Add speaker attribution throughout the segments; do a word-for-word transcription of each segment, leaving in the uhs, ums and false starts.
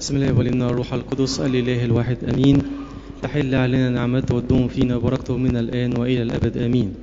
Speaker 1: بسم الله والابن والروح القدس الإله الواحد أمين. تحل علينا نعمته والدوم فينا وبركته من الآن وإلى الأبد آمين.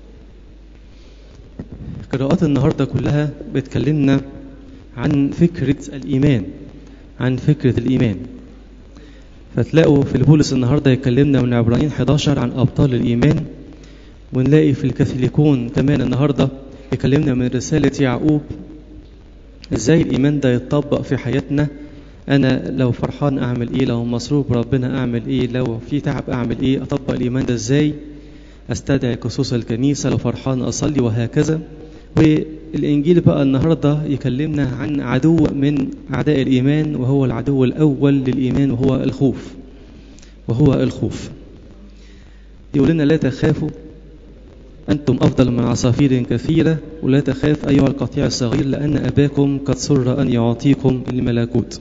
Speaker 1: قراءات النهاردة كلها بتكلمنا عن فكرة الإيمان عن فكرة الإيمان فتلاقوا في البولس النهاردة يكلمنا من عبرانيين إحدى عشر عن أبطال الإيمان، ونلاقي في الكاثوليكون كمان النهاردة يكلمنا من رسالة يعقوب إزاي الإيمان ده يتطبق في حياتنا. أنا لو فرحان أعمل إيه، لو مسرور بربنا أعمل إيه، لو في تعب أعمل إيه، أطبق الإيمان ده إزاي، أستدعي كسوس الكنيسة، لو فرحان أصلي، وهكذا. والإنجيل بقى النهاردة يكلمنا عن عدو من أعداء الإيمان، وهو العدو الأول للإيمان وهو الخوف وهو الخوف يقول لنا لا تخافوا أنتم أفضل من عصافير كثيرة، ولا تخاف أيها القطيع الصغير لأن أباكم قد سر أن يعطيكم الملكوت.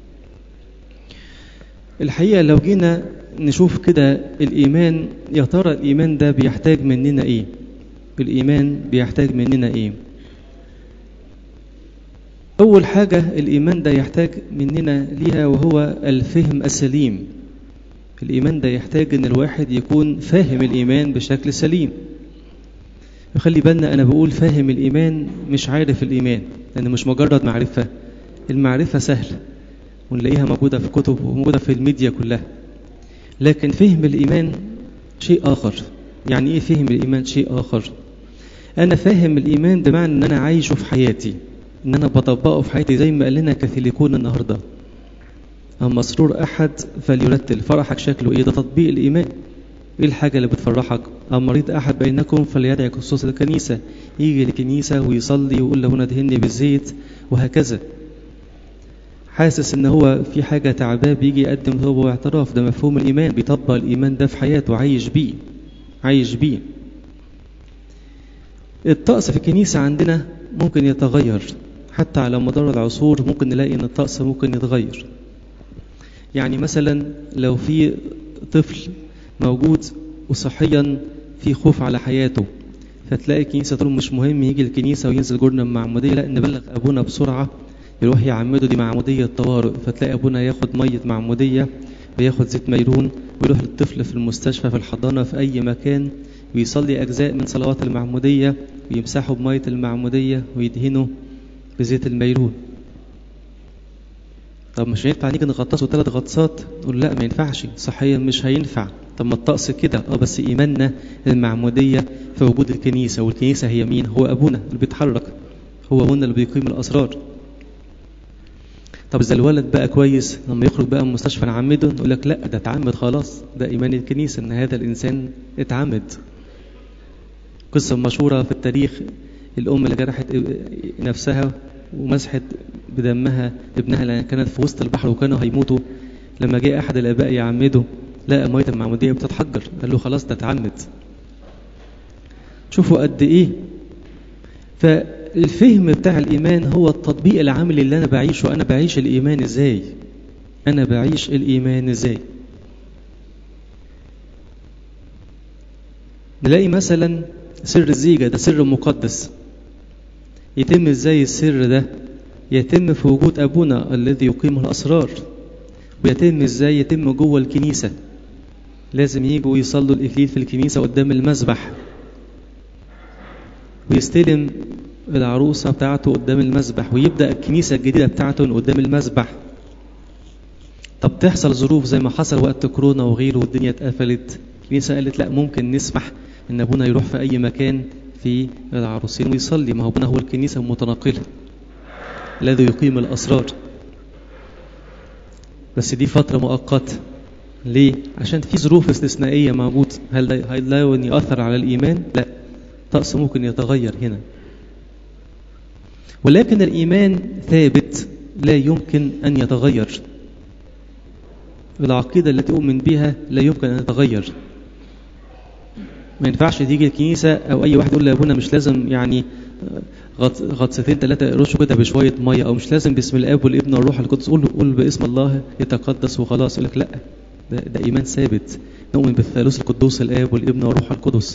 Speaker 1: الحقيقة لو جينا نشوف كده الإيمان، يا ترى الإيمان ده بيحتاج مننا إيه؟ الإيمان بيحتاج مننا إيه؟ أول حاجة الإيمان ده يحتاج مننا ليها وهو الفهم السليم. الإيمان ده يحتاج أن الواحد يكون فاهم الإيمان بشكل سليم. خلي بالنا أنا بقول فاهم الإيمان مش عارف الإيمان، لأنه مش مجرد معرفة. المعرفة سهلة ونلاقيها موجودة في كتب وموجودة في الميديا كلها، لكن فهم الإيمان شيء آخر. يعني إيه فهم الإيمان شيء آخر؟ أنا فاهم الإيمان بمعنى أن أنا عايشه في حياتي، أن أنا بطبقه في حياتي زي ما قال لنا كاثوليكون النهاردة: أما مسرور أحد فليرتل. فرحك شكله إيه؟ ده تطبيق الإيمان. إيه الحاجة اللي بتفرحك؟ أما مريض أحد بينكم فليدعي كسوس الكنيسة، يجي الكنيسة ويصلي ويقول له ندهني بالزيت، وهكذا. حاسس ان هو في حاجة تعباه بيجي يقدم توبة واعتراف. ده مفهوم الإيمان، بيطبق الإيمان ده في حياته، عايش بيه عايش بيه الطقس في الكنيسة عندنا ممكن يتغير حتى على مدار العصور. ممكن نلاقي ان الطقس ممكن يتغير. يعني مثلا لو في طفل موجود وصحيا في خوف على حياته، فتلاقي الكنيسة تقول مش مهم يجي الكنيسة وينزل جرنا بمعمودية، لا نبلغ أبونا بسرعة يروح يعمده، دي معمودية طوارئ. فتلاقي أبونا ياخد مية معمودية وياخد زيت ميرون ويروح للطفل في المستشفى في الحضانة في أي مكان، ويصلي أجزاء من صلوات المعمودية ويمسحه بمية المعمودية ويدهنه بزيت الميرون. طب مش هينفع نيجي نغطسه ثلاث غطسات؟ نقول لا ما ينفعش، صحيا مش هينفع. طب ما الطقس كده، اه بس إيماننا المعمودية في وجود الكنيسة، والكنيسة هي مين؟ هو أبونا اللي بيتحرك، هو أبونا اللي بيقيم الأسرار. طب إذا الولد بقى كويس لما يخرج بقى من المستشفى نعمده، نقول لك لا ده اتعمد خلاص، ده إيمان الكنيسة إن هذا الإنسان اتعمد. قصة مشهورة في التاريخ: الأم اللي جرحت نفسها ومسحت بدمها ابنها لأن كانت في وسط البحر وكانوا هيموتوا، لما جاء أحد الآباء يعمده لقى مية المعمودية بتتحجر، قال له خلاص ده اتعمد. شوفوا قد إيه. فالفهم بتاع الإيمان هو التطبيق العملي اللي أنا بعيشه. أنا بعيش الإيمان إزاي؟ أنا بعيش الإيمان إزاي؟ نلاقي مثلا سر الزيجة، ده سر مقدس. يتم إزاي السر ده؟ يتم في وجود أبونا الذي يقيم الأسرار. ويتم إزاي؟ يتم جوه الكنيسة. لازم يجوا يصلوا الإكليل في الكنيسة قدام المذبح، ويستلم العروسة بتاعته قدام المذبح، ويبدأ الكنيسة الجديدة بتاعته قدام المذبح. طب تحصل ظروف زي ما حصل وقت كورونا وغيره والدنيا اتقفلت، الكنيسة قالت لا ممكن نسمح ان ابونا يروح في اي مكان في العروسين ويصلي. ما هو ابونا هو الكنيسة المتنقلة الذي يقيم الأسرار. بس دي فترة مؤقتة. ليه؟ عشان في ظروف استثنائية موجود. هل ده هل ده يأثر على الإيمان؟ لا، الطقس ممكن يتغير هنا، ولكن الإيمان ثابت لا يمكن أن يتغير. العقيدة التي أؤمن بها لا يمكن أن تتغير. ما ينفعش تيجي الكنيسة أو أي واحد يقول لأبونا مش لازم يعني غطستين ثلاثة يرشوا كده بشوية مية، أو مش لازم باسم الآب والابن والروح القدس، قول قول باسم الله يتقدس وخلاص. يقول لك لا، ده, ده إيمان ثابت. نؤمن بالثالوث القدوس الآب والابن والروح القدس.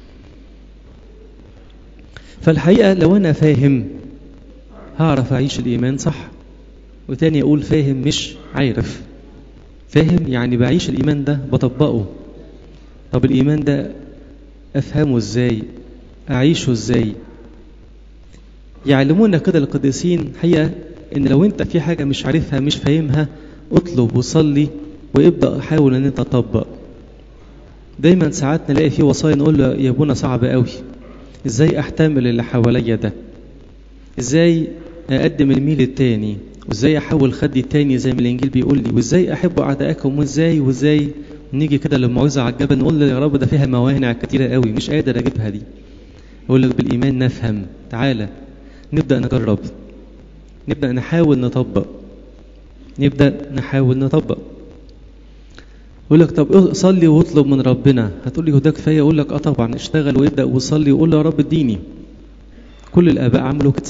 Speaker 1: فالحقيقة لو أنا فاهم هعرف أعيش الإيمان صح. وتاني أقول فاهم مش عارف. فاهم يعني بعيش الإيمان ده، بطبقه. طب الإيمان ده أفهمه إزاي؟ أعيشه إزاي؟ يعلمونا كده القديسين حقيقة إن لو أنت في حاجة مش عارفها مش فاهمها، اطلب وصلي وابدأ حاول أن أنت تطبق. دايما ساعات نلاقي فيه وصايا نقول له يا ابونا صعب قوي، إزاي أحتمل اللي حواليا ده؟ إزاي أقدم الميل التاني؟ وإزاي أحول خدي التاني زي ما الإنجيل بيقول لي؟ وإزاي أحب أعدائكم؟ وإزاي وإزاي نيجي كده للموعظة على الجبل نقول له يا رب ده فيها موانع كتيرة قوي مش قادر أجيبها دي. أقول لك بالإيمان نفهم. تعالى نبدأ نجرب، نبدأ نحاول نطبق، نبدأ نحاول نطبق. يقول لك طب صلي واطلب من ربنا. هتقول لي هو ده كفايه؟ اقول لك اه طبعا، اشتغل وابدأ وصلي وقول له يا رب اديني. كل الآباء عملوا كده.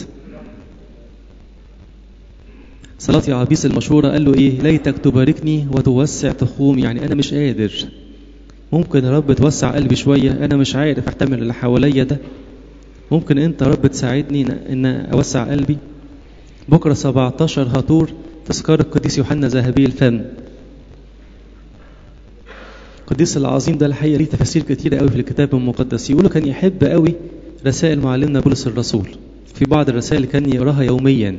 Speaker 1: صلاة يعابيس المشهورة قال له ايه؟ ليتك تباركني وتوسع تخومي. يعني انا مش قادر، ممكن يا رب توسع قلبي شوية، انا مش عارف احتمل اللي حواليا ده، ممكن انت يا رب تساعدني ان اوسع قلبي. بكرة سبعتاشر هاتور تذكار القديس يوحنا ذهبي الفم. القديس العظيم ده الحقيقة ليه تفاسير كتيرة قوي في الكتاب المقدس. يقولوا كان يحب قوي رسائل معلمنا بولس الرسول، في بعض الرسائل كان يقراها يوميا.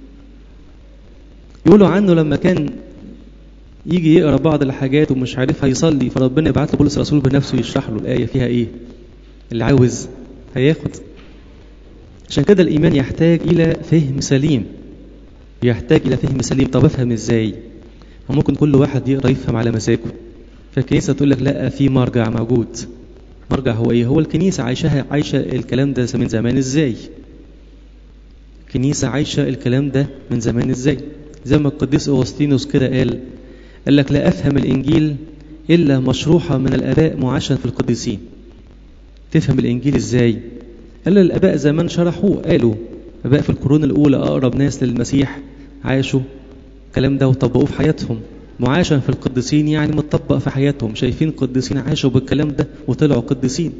Speaker 1: يقولوا عنه لما كان يجي يقرا بعض الحاجات ومش عارفها يصلي، فربنا يبعت له بولس الرسول بنفسه يشرح له الآية فيها ايه، اللي عاوز هياخد. عشان كده الإيمان يحتاج إلى فهم سليم، يحتاج إلى فهم سليم. طب أفهم إزاي؟ ممكن كل واحد يقرأ يفهم على مزاجه. فالكنيسة تقول لك لا، في مرجع موجود. مرجع هو إيه؟ هو الكنيسة عايشة عايشة الكلام ده من زمان إزاي؟ الكنيسة عايشة الكلام ده من زمان إزاي؟ زي ما القديس أغسطينوس كده قال قال لك لا أفهم الإنجيل إلا مشروحة من الآباء معاشا في القديسين. تفهم الإنجيل إزاي؟ قال الآباء زمان شرحوه، قالوا آباء في القرون الأولى أقرب ناس للمسيح عاشوا الكلام ده وطبقوه في حياتهم. معاشا في القديسين يعني متطبق في حياتهم، شايفين قديسين عاشوا بالكلام ده وطلعوا قديسين.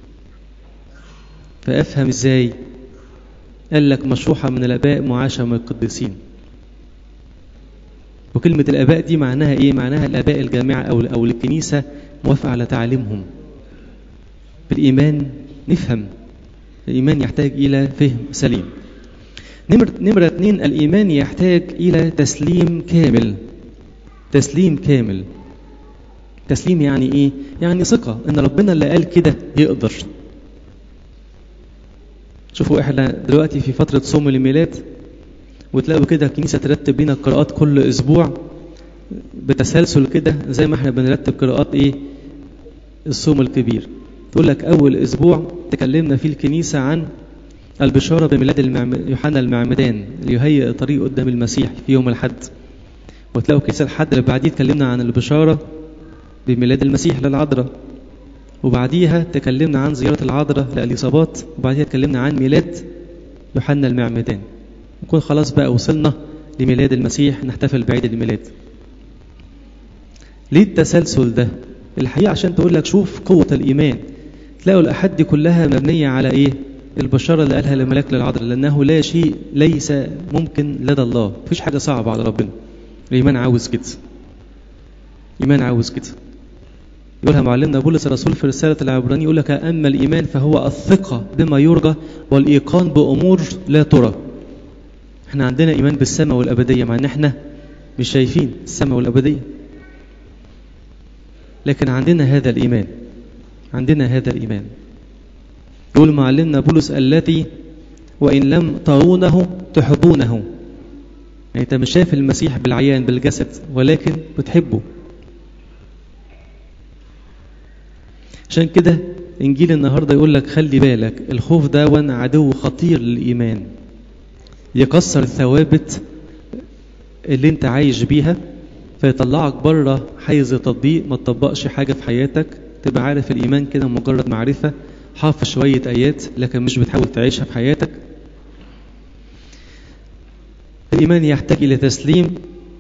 Speaker 1: فأفهم إزاي؟ قال لك مشروحة من الآباء معاشا من القديسين. وكلمة الآباء دي معناها إيه؟ معناها الآباء الجامعة أو أو الكنيسة موافقة على تعليمهم. بالإيمان نفهم. الإيمان يحتاج إلى فهم سليم. نمرة نمرة اتنين، الإيمان يحتاج إلى تسليم كامل. تسليم كامل. تسليم يعني إيه؟ يعني ثقة إن ربنا اللي قال كده يقدر. شوفوا إحنا دلوقتي في فترة صوم الميلاد، وتلاقوا كده الكنيسة ترتب لنا القراءات كل أسبوع بتسلسل كده، زي ما إحنا بنرتب قراءات إيه؟ الصوم الكبير. تقول لك أول أسبوع تكلمنا فيه الكنيسة عن البشارة بميلاد المعم... يوحنا المعمدان اللي يهيئ الطريق قدام المسيح في يوم الحد. وتلاقوا كيس الحد اللي بعديه تكلمنا عن البشارة بميلاد المسيح للعذراء، وبعديها تكلمنا عن زيارة العذراء لإليصابات، وبعديها تكلمنا عن ميلاد يوحنا المعمدان. نكون خلاص بقى وصلنا لميلاد المسيح، نحتفل بعيد الميلاد. ليه التسلسل ده؟ الحقيقة عشان تقول لك شوف قوة الإيمان. تلاقوا الأحد دي كلها مبنية على إيه؟ البشارة اللي قالها الملاك للعذراء، لأنه لا شيء ليس ممكن لدى الله. مفيش حاجة صعبة على ربنا. الإيمان عاوز كده. الإيمان عاوز كده. يقولها معلمنا بولس الرسول في رسالة العبرانيين، يقول لك أما الإيمان فهو الثقة بما يرجى والإيقان بأمور لا ترى. احنا عندنا إيمان بالسماء والأبدية، مع أن احنا مش شايفين السماء والأبدية، لكن عندنا هذا الإيمان. عندنا هذا الإيمان. يقول معلمنا بولس التي وإن لم ترونه تحبونه. يعني أنت مش شايف المسيح بالعيان بالجسد، ولكن بتحبه. عشان كده إنجيل النهاردة يقول لك خلي بالك، الخوف ده وان عدو خطير للإيمان، يكسر الثوابت اللي انت عايش بيها، فيطلعك بره حيز التطبيق، ما تطبقش حاجة في حياتك، تبقى عارف الإيمان كده مجرد معرفة، حافظ شوية آيات لكن مش بتحاول تعيشها في حياتك. الإيمان يحتاج إلى تسليم،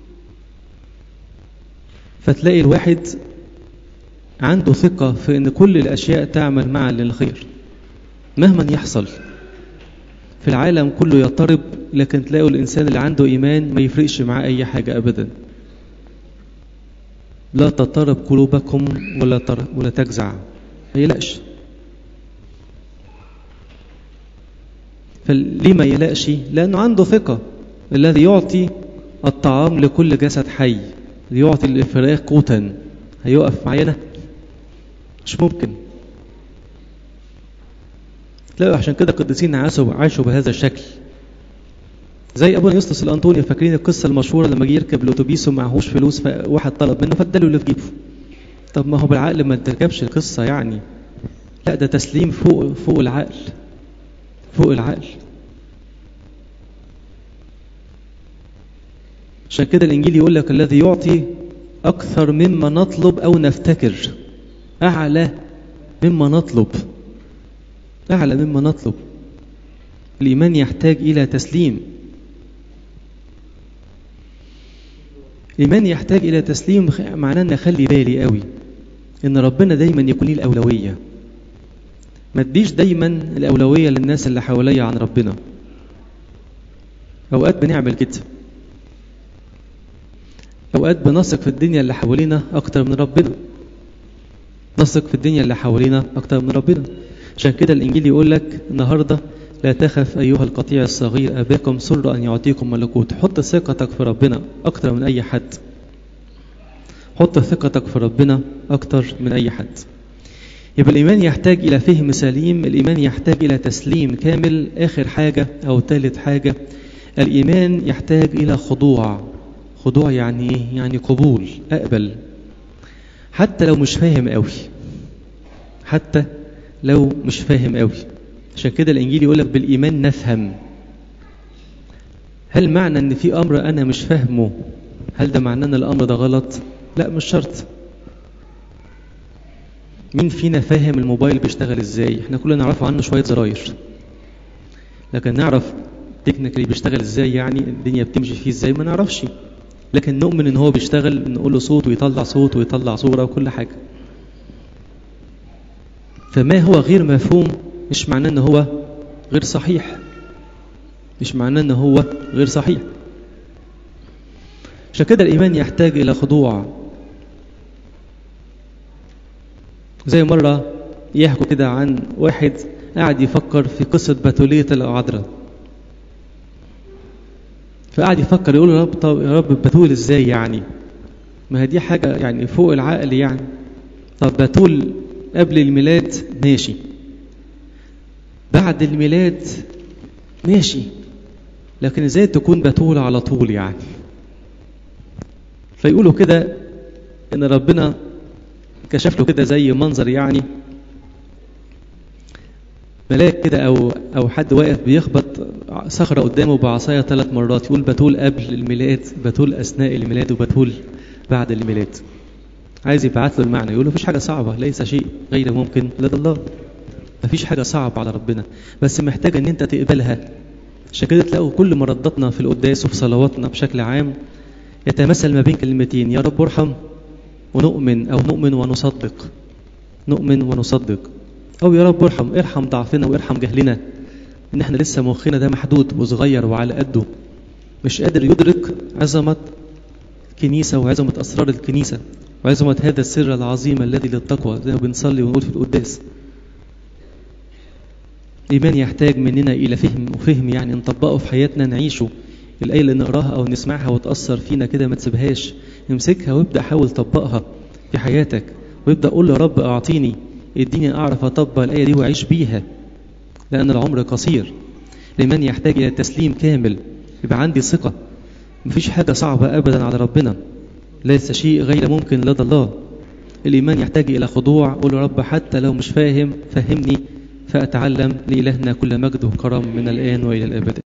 Speaker 1: فتلاقي الواحد عنده ثقة في أن كل الأشياء تعمل معا للخير مهما يحصل في العالم كله يضطرب، لكن تلاقوا الإنسان اللي عنده إيمان ما يفرقش معاه أي حاجة أبدا. لا تضطرب قلوبكم ولا تر... ولا تجزع. ما يقلقش. فليه ما يقلقش؟ لأنه عنده ثقة. الذي يعطي الطعام لكل جسد حي، يعطي الفراخ قوتا، هيقف معانا؟ مش ممكن. لا، عشان كده القديسين عاشوا عاشوا بهذا الشكل. زي ابونا يسطس الانطوني، فاكرين القصه المشهوره لما جه يركب الاتوبيس ومعهوش فلوس، فواحد طلب منه فاداله اللي في جيبه. طب ما هو بالعقل ما تركبش القصه يعني. لا، ده تسليم فوق فوق العقل، فوق العقل. عشان كده الانجيل يقول لك الذي يعطي اكثر مما نطلب او نفتكر، اعلى مما نطلب، اعلى مما نطلب. الايمان يحتاج الى تسليم. الايمان يحتاج الى تسليم، معناه ان اخلي بالي قوي ان ربنا دايما يكون ليه الاولويه. ما تديش دايما الاولويه للناس اللي حواليا عن ربنا. اوقات بنعمل كده، اوقات بنثق في الدنيا اللي حوالينا اكتر من ربنا، نثق في الدنيا اللي حوالينا اكتر من ربنا. عشان كده الانجيل يقول لك النهارده لا تخف ايها القطيع الصغير، اباكم سر ان يعطيكم ملكوت. حط ثقتك في ربنا اكتر من اي حد. حط ثقتك في ربنا اكتر من اي حد. يبقى الايمان يحتاج الى فهم سليم، الايمان يحتاج الى تسليم كامل. اخر حاجه او ثالث حاجه، الايمان يحتاج الى خضوع. خضوع يعني ايه؟ يعني قبول، اقبل حتى لو مش فاهم قوي، حتى لو مش فاهم قوي. عشان كده الانجيل يقول لك بالايمان نفهم. هل معنى ان في امر انا مش فاهمه هل ده معناه ان الامر ده غلط؟ لا، مش شرط. مين فينا فاهم الموبايل بيشتغل ازاي؟ احنا كلنا نعرف عنه شويه زراير، لكن نعرف تكنيكالي بيشتغل ازاي، يعني الدنيا بتمشي فيه ازاي؟ ما نعرفش. لكن نؤمن ان هو بيشتغل، نقول له صوت ويطلع صوت ويطلع صوره وكل حاجه. فما هو غير مفهوم مش معناه ان هو غير صحيح، مش معناه ان هو غير صحيح. عشان كده الايمان يحتاج الى خضوع. زي مره يحكوا كده عن واحد قاعد يفكر في قصه بتوليه العذراء، فقعد يفكر يقول يا رب، طب يا رب بتول ازاي يعني؟ ما هي دي حاجه يعني فوق العقل يعني. طب بتول قبل الميلاد ماشي، بعد الميلاد ماشي، لكن ازاي تكون بتول على طول يعني؟ فيقولوا كده ان ربنا كشف له كده زي منظر، يعني ملاك كده او او حد واقف بيخبط صخره قدامه بعصايه ثلاث مرات، يقول بتول قبل الميلاد، بتول اثناء الميلاد، وبتول بعد الميلاد. عايز يبعت له المعنى، يقول له مفيش حاجه صعبه، ليس شيء غير ممكن لدى الله. مفيش حاجه صعبه على ربنا، بس محتاجه ان انت تقبلها. عشان كده تلاقوا كل مرداتنا في القداس وفي صلواتنا بشكل عام يتمثل ما بين كلمتين: يا رب ارحم ونؤمن، او نؤمن ونصدق، نؤمن ونصدق، او يا رب ارحم، ارحم ضعفنا وارحم جهلنا، ان احنا لسه مخنا ده محدود وصغير وعلى قده، مش قادر يدرك عظمه الكنيسه وعظمه اسرار الكنيسه وعظمه هذا السر العظيم الذي للتقوى، زي ما بنصلي ونقول في القداس. الايمان يحتاج مننا الى فهم، وفهم يعني نطبقه في حياتنا، نعيشه. الايه اللي نقراها او نسمعها وتاثر فينا كده ما تسيبهاش، امسكها وابدا حاول تطبقها في حياتك، وابدا قول يا رب اعطيني، اديني اعرف اطبق الايه دي واعيش بيها، لان العمر قصير. الايمان يحتاج الى تسليم كامل، يبقى عندي ثقه مفيش حاجه صعبه ابدا على ربنا، ليس شيء غير ممكن لدى الله. الايمان يحتاج الى خضوع، قول يا رب حتى لو مش فاهم فهمني فاتعلم. لإلهنا كل مجد وكرم من الان والى الابد.